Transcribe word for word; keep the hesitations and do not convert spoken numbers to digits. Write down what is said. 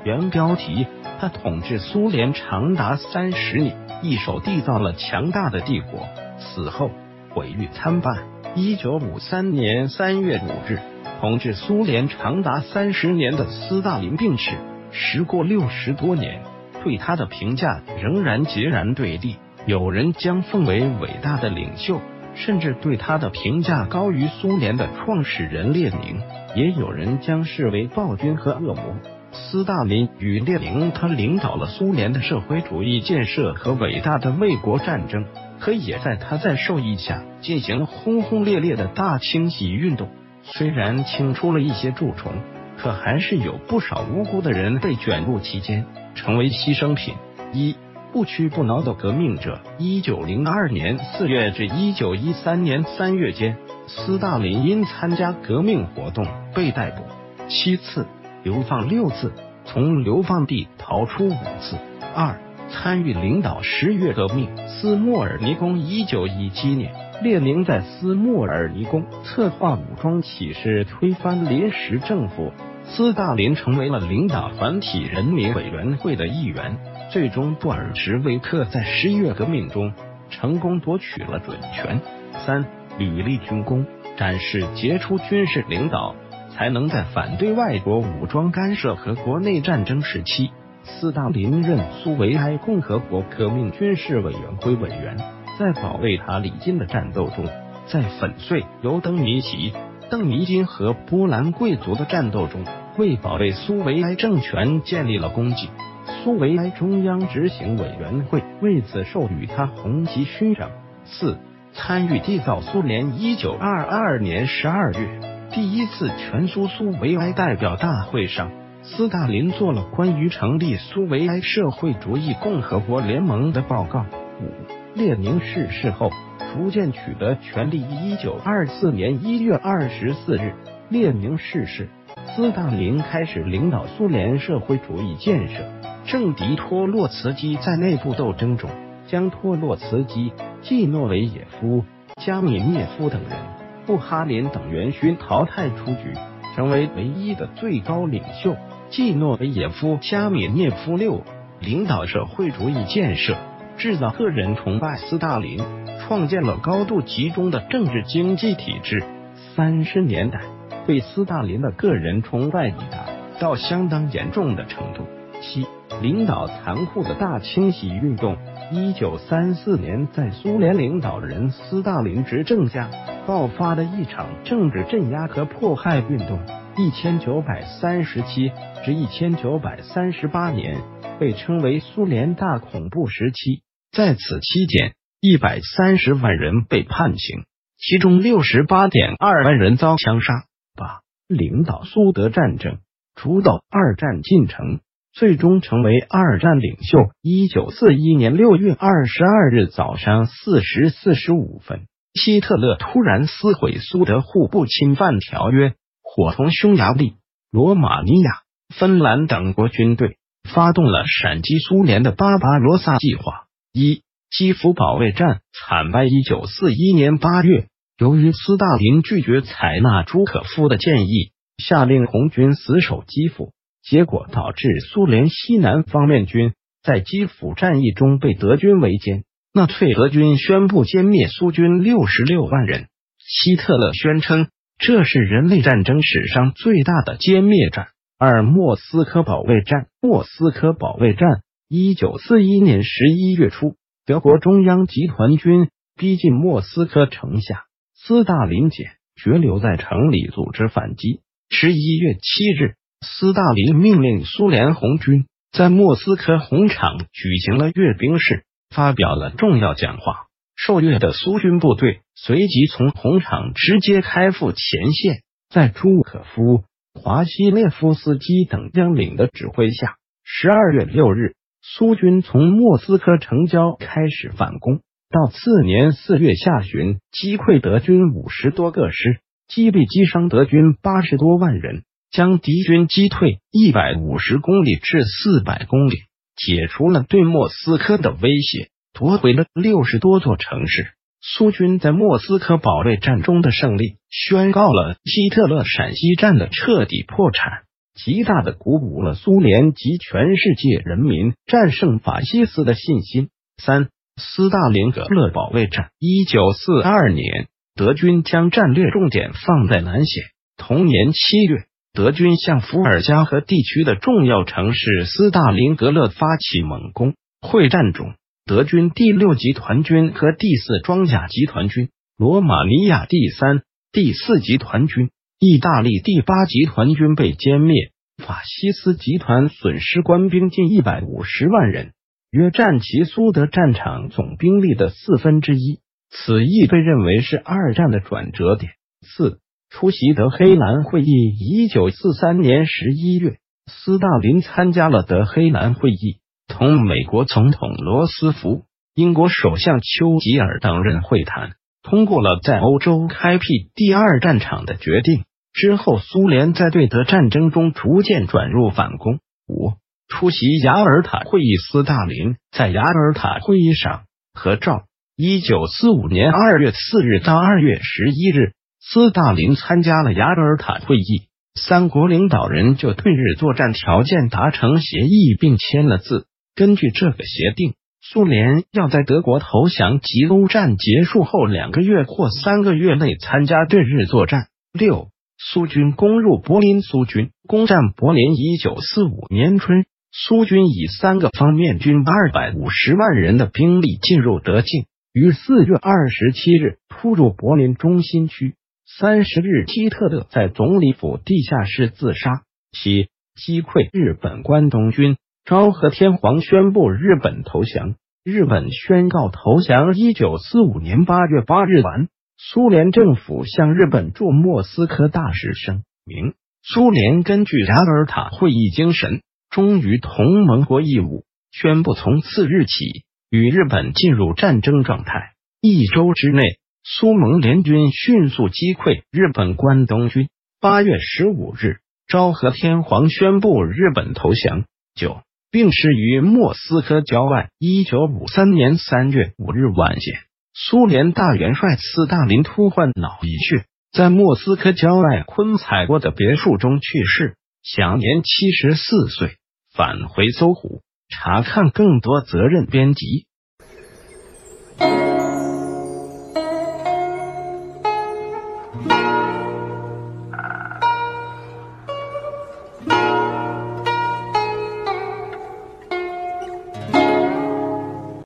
原标题：他统治苏联长达三十年，一手缔造了强大的帝国。死后毁誉参半。一九五三年三月五日，统治苏联长达三十年的斯大林病逝。时过六十多年，对他的评价仍然截然对立。有人将奉为伟大的领袖，甚至对他的评价高于苏联的创始人列宁，也有人将视为暴君和恶魔。斯大林与列宁，他领导了苏联的社会主义建设和伟大的卫国战争，可也在他在授意下进行了轰轰烈烈的大清洗运动。虽然清出了一些蛀虫，可还是有不少无辜的人被卷入其间，成为牺牲品。一不屈不挠的革命者。一九零二年四月至一九一三年三月间，斯大林因参加革命活动被逮捕七次，流放六次，从流放地逃出五次。二参与领导十月革命。斯莫尔尼宫。一九一七年，列宁在斯莫尔尼宫策划武装起事，推翻临时政府。斯大林成为了领导团体人民委员会的一员。最终，布尔什维克在十月革命中成功夺取了准权。三屡立军功，展示杰出军事领导，才能在反对外国武装干涉和国内战争时期，斯大林任苏维埃共和国革命军事委员会委员。在保卫塔里金的战斗中，在粉碎由登尼奇、邓尼金和波兰贵族的战斗中，为保卫苏维埃政权建立了功绩。苏维埃中央执行委员会为此授予他红旗勋章。四参与缔造苏联。一九二二年十二月，第一次全苏苏维埃代表大会上，斯大林做了关于成立苏维埃社会主义共和国联盟的报告。五列宁逝世后，逐渐取得权力。一九二四年一月二十四日，列宁逝世，斯大林开始领导苏联社会主义建设，政敌托洛茨基在内部斗争中将托洛茨基、季诺维也夫、加米涅夫等人、布哈林等元勋淘汰出局，成为唯一的最高领袖。季诺维也夫、加米涅夫六领导社会主义建设，制造个人崇拜斯大林，创建了高度集中的政治经济体制。三十年代对斯大林的个人崇拜已达到相当严重的程度。七领导残酷的大清洗运动。一九三四年，在苏联领导人斯大林执政下爆发的一场政治镇压和迫害运动。一千九百三十七至一千九百三十八年被称为苏联大恐怖时期。在此期间，一百三十万人被判刑，其中六十八点二万人遭枪杀。八领导苏德战争，主导二战进程，最终成为二战领袖。一九四一年六月二十二日早上四时四十五分，希特勒突然撕毁苏德互不侵犯条约，伙同匈牙利、罗马尼亚、芬兰等国军队，发动了闪击苏联的巴巴罗萨计划。一基辅保卫战惨败。一九四一年八月，由于斯大林拒绝采纳朱可夫的建议，下令红军死守基辅，结果导致苏联西南方面军在基辅战役中被德军围歼，纳粹德军宣布歼灭苏军六十六万人。希特勒宣称这是人类战争史上最大的歼灭战。二莫斯科保卫战。莫斯科保卫战。一九四一年十一月初，德国中央集团军逼近莫斯科城下，斯大林解决留在城里组织反击。十一月七日，斯大林命令苏联红军在莫斯科红场举行了阅兵式，发表了重要讲话。受阅的苏军部队随即从红场直接开赴前线，在朱可夫、华西列夫斯基等将领的指挥下，十二月六日，苏军从莫斯科城郊开始反攻，到次年四月下旬，击溃德军五十多个师，击毙击伤德军八十多万人，将敌军击退一百五十公里至四百公里，解除了对莫斯科的威胁，夺回了六十多座城市。苏军在莫斯科保卫战中的胜利，宣告了希特勒陕西战的彻底破产。 极大的鼓舞了苏联及全世界人民战胜法西斯的信心。三、斯大林格勒保卫战。一九四二年，德军将战略重点放在南线。同年七月，德军向伏尔加河地区的重要城市斯大林格勒发起猛攻。会战中，德军第六集团军和第四装甲集团军、罗马尼亚第三、第四集团军、意大利第八集团军被歼灭，法西斯集团损失官兵近一百五十万人，约占其苏德战场总兵力的四分之一。此役被认为是二战的转折点。四、出席德黑兰会议。一九四三年十一月，斯大林参加了德黑兰会议，同美国总统罗斯福、英国首相丘吉尔等人会谈，通过了在欧洲开辟第二战场的决定。之后，苏联在对德战争中逐渐转入反攻。五、出席雅尔塔会议。斯大林在雅尔塔会议上合照。一九四五年二月四日到二月十一日，斯大林参加了雅尔塔会议，三国领导人就对日作战条件达成协议并签了字。根据这个协定，苏联要在德国投降及欧战结束后两个月或三个月内参加对日作战。六、苏军攻入柏林。苏军攻占柏林。一九四五年春，苏军以三个方面军二百五十万人的兵力进入德境，于四月二十七日突入柏林中心区。三十日，希特勒在总理府地下室自杀。七、击溃日本关东军。昭和天皇宣布日本投降。日本宣告投降。一九四五年八月八日晚，苏联政府向日本驻莫斯科大使声明，苏联根据雅尔塔会议精神，忠于同盟国义务，宣布从次日起与日本进入战争状态。一周之内，苏盟联军迅速击溃日本关东军。八月十五日，昭和天皇宣布日本投降。九、病逝于莫斯科郊外。一九五三年三月五日晚间，苏联大元帅斯大林突患脑溢血，在莫斯科郊外昆采沃的别墅中去世，享年七十四岁。返回搜狐，查看更多责任编辑。